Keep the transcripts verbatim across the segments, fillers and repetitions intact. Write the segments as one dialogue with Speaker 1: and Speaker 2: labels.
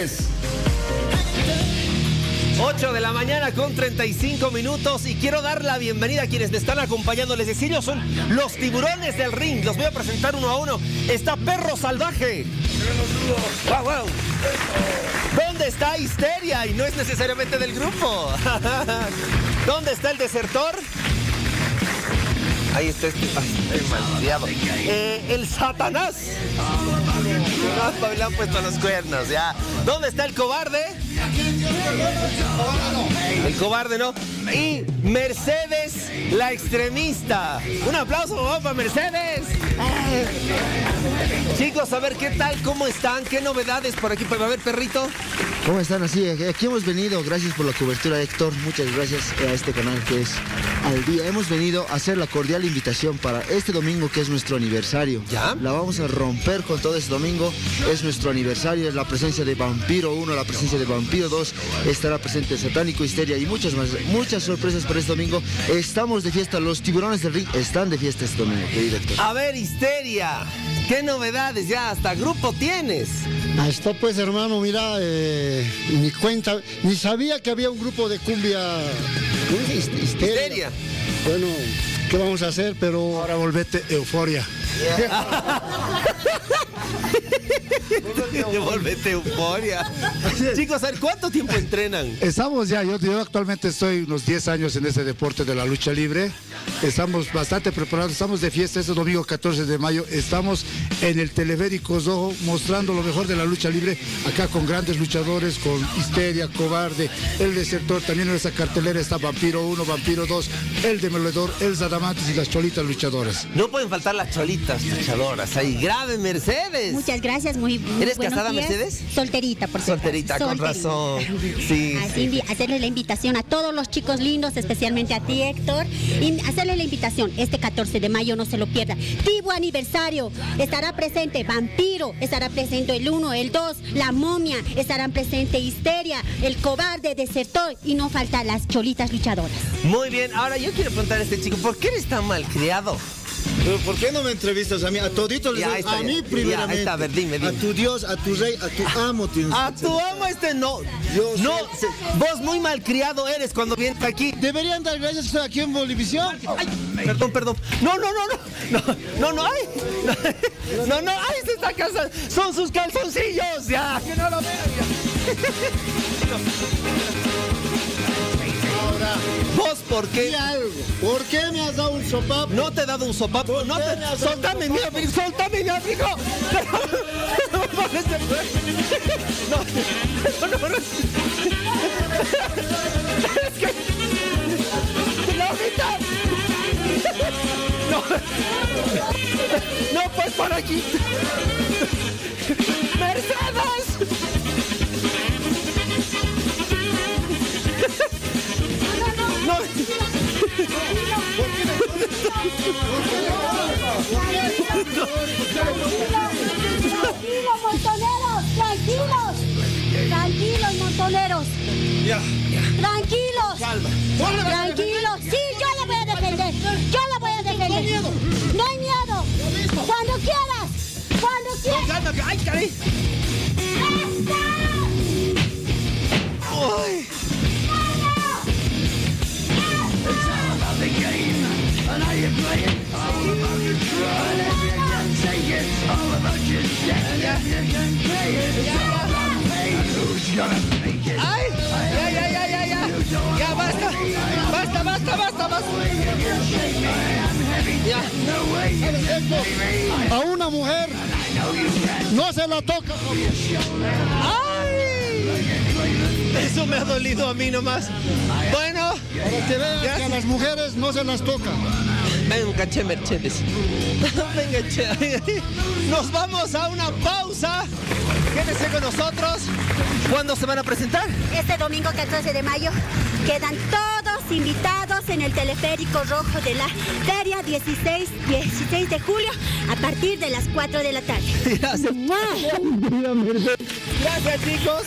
Speaker 1: Mercedes.
Speaker 2: ocho de la mañana con treinta y cinco minutos y quiero dar la bienvenida a quienes me están acompañando. Les decía, ellos son los tiburones del ring. Los voy a presentar uno a uno. Está Perro Salvaje. Wow, wow. ¿Dónde está Histeria? Y no es necesariamente del grupo. ¿Dónde está el Desertor? Ahí está este. Ay, estoy malcriado. Eh, el Satanás. No, le han puesto los cuernos, ya. ¿Dónde está el Cobarde? El Cobarde, ¿no? Y Mercedes, la extremista. Un aplauso, por favor, para Mercedes. Chicos, a ver qué tal, cómo están, qué novedades por aquí. A ver, perrito.
Speaker 3: ¿Cómo están? Así, aquí hemos venido, gracias por la cobertura, Héctor, muchas gracias a este canal que es Al Día. Hemos venido a hacer la cordial invitación para este domingo, que es nuestro aniversario.
Speaker 2: ¿Ya?
Speaker 3: La vamos a romper con todo este domingo, es nuestro aniversario, es la presencia de Vampiro uno, la presencia de Vampiro dos, estará presente Satánico, Histeria y muchas más, muchas sorpresas para este domingo. Estamos de fiesta, los tiburones del ring están de fiesta este domingo, querido Héctor.
Speaker 2: A ver, Histeria, ¿qué novedades? Ya hasta grupo tienes.
Speaker 4: Ahí está pues, hermano, mira, eh, ni cuenta, ni sabía que había un grupo de cumbia. ¿Cómo es? Histeria.
Speaker 2: Histeria.
Speaker 4: Bueno, ¿qué vamos a hacer? Pero ahora volvete euforia.
Speaker 2: Volvete euforia. Chicos, a ver, ¿cuánto tiempo entrenan?
Speaker 4: Estamos ya, yo, yo actualmente estoy unos diez años en este deporte de la lucha libre. Estamos bastante preparados, estamos de fiesta este domingo catorce de mayo. Estamos en el Teleférico Zoho mostrando lo mejor de la lucha libre, acá con grandes luchadores, con Histeria, Cobarde, el Desertor. También en esa cartelera está Vampiro uno, Vampiro dos, el Demoledor, el Zadamantis y las cholitas luchadoras.
Speaker 2: No pueden faltar las cholitas luchadoras. Ahí, grave, Mercedes.
Speaker 5: Muchas gracias, muy, muy
Speaker 2: ¿Eres casada,
Speaker 5: días.
Speaker 2: Mercedes?
Speaker 5: Solterita, por cierto.
Speaker 2: Solterita, con razón. Sí,
Speaker 5: Así,
Speaker 2: sí.
Speaker 5: hacerle la invitación a todos los chicos lindos, especialmente a ti, Héctor. Y hacerle la invitación, este catorce de mayo, no se lo pierda. Tibu aniversario, estará presente Vampiro, estará presente el uno, el dos, la Momia, estarán presente Histeria, el Cobarde, Desertor y no falta las cholitas luchadoras.
Speaker 2: Muy bien, ahora yo quiero preguntar a este chico, ¿por qué eres tan malcriado?
Speaker 3: Pero ¿por qué no me entrevistas a mí? A toditos les
Speaker 2: Ya,
Speaker 3: doy,
Speaker 2: ahí está,
Speaker 3: a
Speaker 2: ya.
Speaker 3: mí
Speaker 2: Ya,
Speaker 3: primeramente.
Speaker 2: ahí está, a ver, dime, dime.
Speaker 3: A tu Dios, a tu rey, a tu amo tienes
Speaker 2: A
Speaker 3: que
Speaker 2: tu
Speaker 3: hacer.
Speaker 2: amo este no.
Speaker 3: Yo
Speaker 2: No,
Speaker 3: soy-
Speaker 2: se- vos muy malcriado eres cuando vienes aquí.
Speaker 3: Deberían dar gracias que estoy aquí en Bolivisión.
Speaker 2: Ay, perdón, perdón. No, no, no, no. No, no, no, ay. No, no, ay, se está casando. Son sus calzoncillos, ya. Que no lo vean,
Speaker 3: Ahora,
Speaker 2: ¿Vos por
Speaker 3: di
Speaker 2: qué?
Speaker 3: algo. ¿Por qué me has dado un sopapo?
Speaker 2: No te he dado un sopapo. No te... Soltame, mira, mira, soltame, mi amigo. No, no, no, no. Es que... ¡Laurita! No. No, pues por aquí. ¡Mercedes! No.
Speaker 5: Tranquilos, montoneros, tranquilos. Tranquilos, montoneros.
Speaker 2: Ya, ya.
Speaker 5: Tranquilos.
Speaker 2: Calma.
Speaker 5: Tranquilos. Sí, yo la voy a defender. Yo la voy a defender. No hay miedo. Cuando quieras. Cuando quieras.
Speaker 2: Calma, ay, caray. Ay. ¡Ay! ¡Ya, ya, ya, ya, ya! ¡Ya, basta! ¡Basta, basta, basta, basta! Ya.
Speaker 4: A una mujer no se la toca.
Speaker 2: ¡Ay! Eso me ha dolido a mí nomás. Bueno,
Speaker 4: Para que vean que a las mujeres no se las toca.
Speaker 2: venga, che, Mercedes. Venga, che. Nos vamos a una pausa. Quédense con nosotros. ¿Cuándo se van a presentar?
Speaker 5: Este domingo catorce de mayo quedan todos invitados en el Teleférico Rojo de la Feria dieciséis, dieciséis de julio a partir de las cuatro de la tarde.
Speaker 2: Gracias. Gracias, chicos.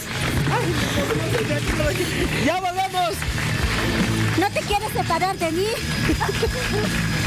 Speaker 2: Ay, ya volvemos.
Speaker 5: ¿No te quieres separar de mí?